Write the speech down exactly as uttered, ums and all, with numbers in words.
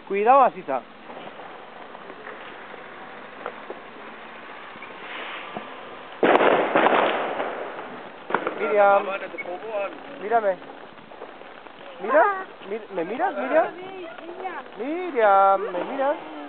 Cuidado, así está. Miriam, mírame. Mira, ¿me miras, Miriam? Miriam, ¿me miras?